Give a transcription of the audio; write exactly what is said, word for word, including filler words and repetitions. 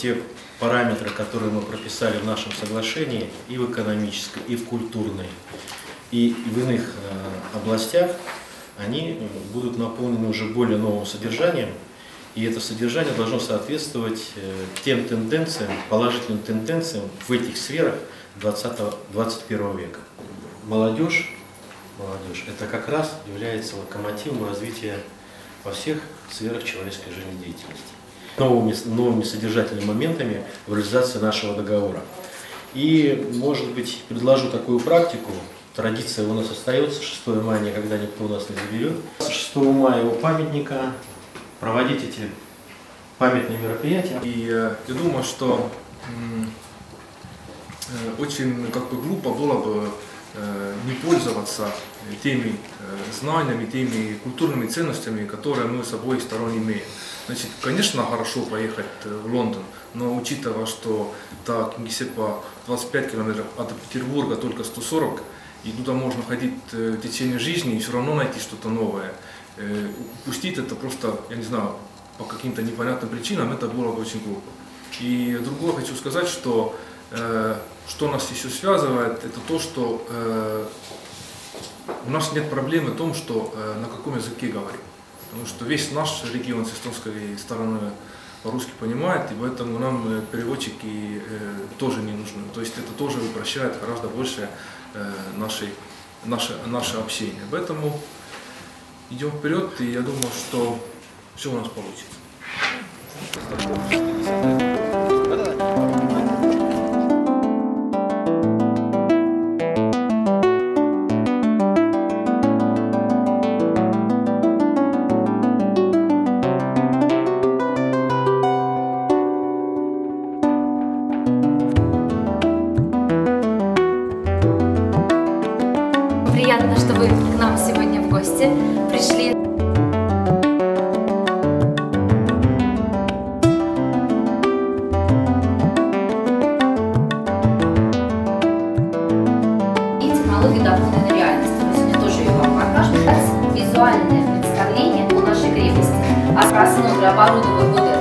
те параметры, которые мы прописали в нашем соглашении и в экономической, и в культурной, и в иных э, областях, они будут наполнены уже более новым содержанием, и это содержание должно соответствовать э, тем тенденциям, положительным тенденциям в этих сферах двадцатого двадцать первого века. Молодежь, молодежь это как раз является локомотивом развития во всех сферах человеческой жизнедеятельности. Новыми, новыми содержательными моментами в реализации нашего договора. И, может быть, предложу такую практику. Традиция у нас остается, шестого мая никогда никто у нас не заберет. шестого мая у памятника проводить эти памятные мероприятия. И э, я думаю, что э, очень как бы глупо было бы э, не пользоваться теми э, знаниями, теми культурными ценностями, которые мы с обоих сторон имеем. Значит, конечно, хорошо поехать в Лондон, но учитывая, что до Кингисеппа двадцать пять километров, а до Петербурга только сто сорок, и туда можно ходить в течение жизни и все равно найти что-то новое. Упустить это просто, я не знаю, по каким-то непонятным причинам, это было бы очень глупо. И другое хочу сказать, что что нас еще связывает, это то, что у нас нет проблемы в том, что на каком языке говорим. Потому что весь наш регион с эстонской стороны по-русски понимает, и поэтому нам переводчики тоже не нужны. То есть это тоже упрощает гораздо больше нашей, наше, наше общение. Поэтому идем вперед, и я думаю, что все у нас получится. Приятно, что вы к нам сегодня в гости пришли. И технологии дополненной реальности. Мы сегодня тоже ее вам покажем. Визуальное представление о нашей крепости, о просмотре оборудования